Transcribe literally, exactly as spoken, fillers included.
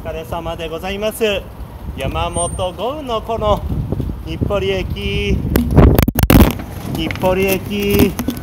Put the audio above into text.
疲れ様でございます。山本豪雨のこの日暮里駅日暮里駅